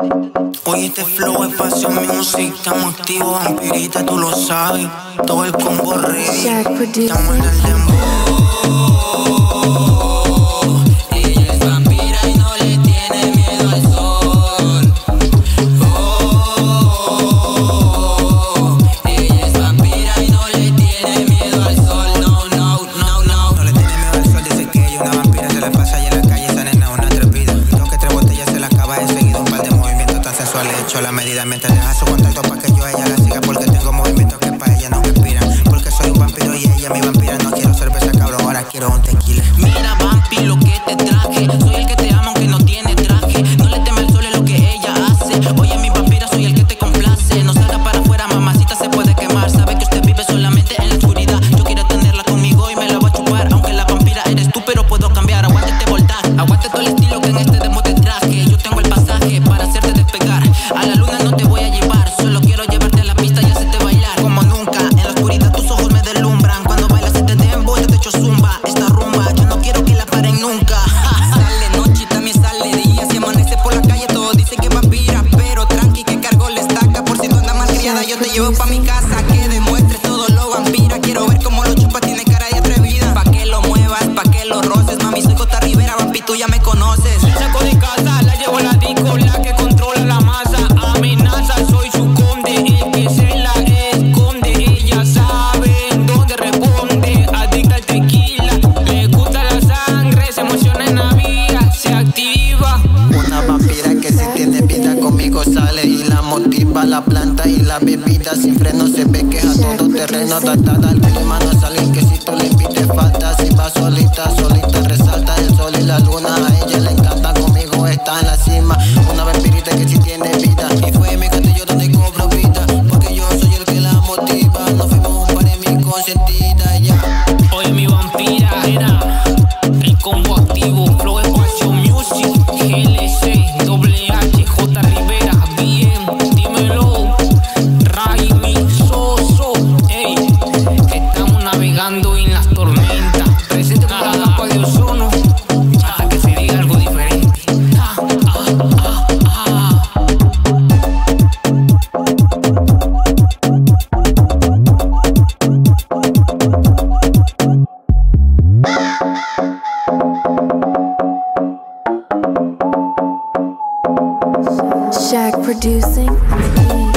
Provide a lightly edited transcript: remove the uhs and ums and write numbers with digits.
Oye, este flow es Passion Music. Estamos activos, vampirita, tú lo sabes. Todo el combo ready. Estamos en el dembow. Ella es vampira y no le tiene miedo al sol. Ella es vampira y no le tiene miedo al sol. No, no, no, no. No le tiene miedo al sol, dice que ella una vampira. Se la pasa allá en la calle, esa nena una atrevida. Dos que tres botellas se la acaba de seguido. Un par de movimientos tan sensuales hecho a la medida. Mientras deja su contacto pa' que yo a ella la siga. Porque tengo movimientos que pa' ella no respiran. Porque soy un vampiro y ella mi vampira. No quiero cerveza, cabrón, ahora quiero un tequila. Mira, vampi, lo que te traje. Soy el que te ama aunque no tiene traje. No le teme al sol, es lo que ella hace. Oye, mi vampira, soy el que te complace. No salga para afuera, mamacita, se puede quemar. Sabe que usted vive solamente en la oscuridad. Yo quiero tenerla conmigo y me la voy a chupar. Aunque la vampira eres tú, pero puedo cambiar. Aguante este voltaje, aguante todo el estilo que en este demo te traje. Yo tengo el pasaje para hacerte despegar. A la luna no te voy a llevar, solo quiero llevarte a la pista y hacerte bailar. Como nunca, en la oscuridad tus ojos me deslumbran. Cuando bailas este dembow yo te echo zumba. Esta rumba, yo no quiero que la paren nunca. Sale noche y también sale día. Si amanece por la calle todos dicen que es vampira. Pero tranqui que cargo la estaca. Por si tú andas malcriada yo te llevo pa' mi casa. Que demuestres todo lo vampira. Quiero ver cómo lo chupas, tiene cara de atrevida. Pa' que lo muevas, pa' que lo roces. Mami, soy Costa Rivera, vampi, tú ya me conoces. La saco de casa, la llevo a la disco. La que controla la masa, amenaza, soy su conde. El que se la esconde, ella sabe dónde responde. Adicta al tequila, le gusta la sangre. Se emociona en la vía, se activa. Una vampira que si tiene vida conmigo sale y la motiva. La planta y la bebida sin freno se ve que es a todo terreno. Adaptada al clima, no es alguien que si tú le pides falta. Si va solita, solita resalta el sol y la luna. A ella le encanta, conmigo está en la cima. Una vampirita que si tiene vida. Y fue mi castillo donde cobro vida. Porque yo soy el que la motiva. Nos fuimos un par de mi consentida ya. Oye, mi vampira era el combo activo. Flow de Passion Music, GLC, doble H, J Rivera, bien, dímelo. Raimi, Soso, ey. Estamos navegando en las tormentas. Presente con la capa de ozono. Hasta que se diga algo diferente. Shaq producing.